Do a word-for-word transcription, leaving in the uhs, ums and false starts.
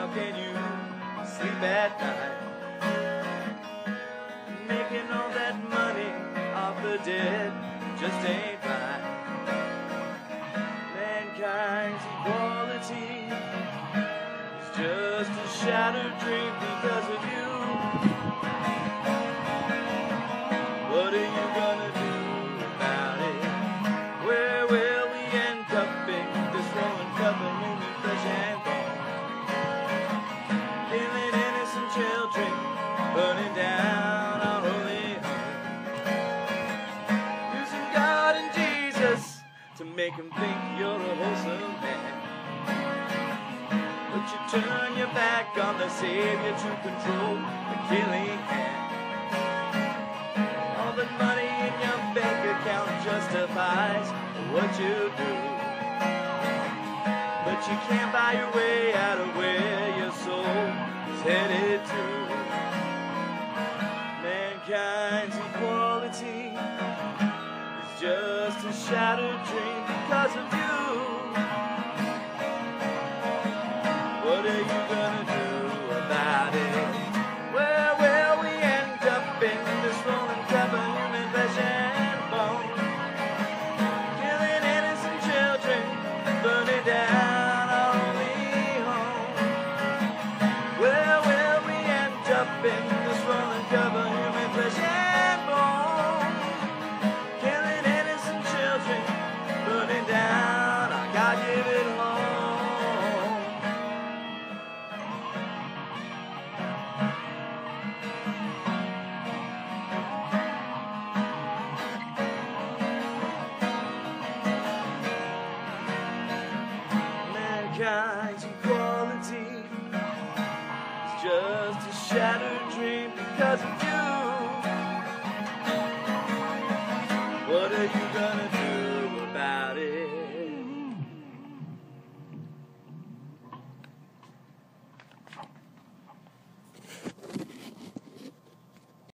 can you sleep at night? Making all that money off the dead just ain't right. Mankind's equality is just a shattered dream because of you. What are you gonna do about it? Where will we end up in this rolling cup of human flesh and bone? Killing innocent children, burning down our holy home. Using God and Jesus to make them think you're a wholesome man. But you turn your back on the Savior to control the killing hand. All the money in your bank account justifies what you do, but you can't buy your way out of where your soul is headed to. Mankind's equality is just a shattered dream because of you. What are you gonna do about it? Where will we end up in this rolling cup of human flesh and bone? Killing innocent children, burning down our only home. Where will we end up in this rolling cup of human flesh and bone? Killing innocent children, burning down our God-given home. Mankind's equality is just a shattered dream because of you.